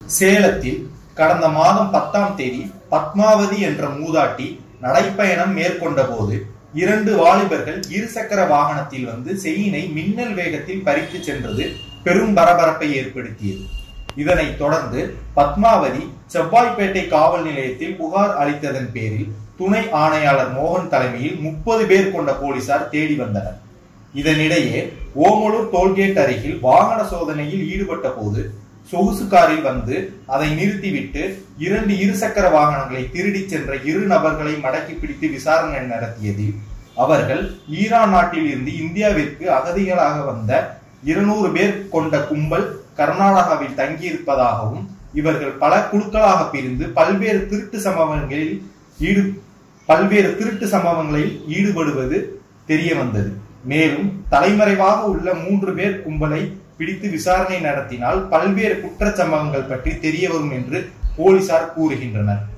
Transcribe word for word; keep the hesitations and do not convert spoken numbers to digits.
சேலத்தில் கடந்த மாதம் பத்தாம் தேதி பத்மாவதி என்ற மூதாட்டி நடைப்பயணம் மேற்கொண்ட போது இரண்டு வாலிபர்கள் இருசக்கர வாகனத்தில் வந்து செயினை மின்னல் வேகத்தில் பறித்து சென்றது பெரும் பரபரப்பை ஏற்படுத்தியது. இதனைத் தொடர்ந்து பத்மாவதி செவ்வாய்ப்பேட்டை காவல் நிலையத்தில் புகார் அளித்ததன் பேரில் துணை ஆணையாளர் மோகன் தலைமையில் முப்பது பேர் கொண்ட போலீசார் தேடி வந்தனர். இதனிடையே ஓமலூர் டோல்கேட் அருகில் வாகன சோதனையில் ஈடுபட்ட போது சொகுசு காரில் வந்து அதை நிறுத்திவிட்டு இரண்டு இருசக்கர வாகனங்களை திருடி சென்ற இரு நபர்களை மடக்கி பிடித்து விசாரணை நடத்தியதில் அவர்கள் ஈரான் நாட்டில் இருந்து இந்தியாவிற்கு அகதிகளாக வந்த இருநூறு பேர் கொண்ட கும்பல் கர்நாடகாவில் தங்கியிருப்பதாகவும் இவர்கள் பல குழுக்களாக பிரிந்து பல்வேறு திருட்டு சம்பவங்களில் ஈடு பல்வேறு திருட்டு சம்பவங்களில் ஈடுபடுவது தெரிய வந்தது. மேலும் தலைமறைவாக உள்ள மூன்று பேர் கும்பலை பிடித்து விசாரணை நடத்தினால் பல்வேறு குற்றச்சம்பவங்கள் பற்றி தெரிய வரும் என்று போலீசார் கூறுகின்றனர்.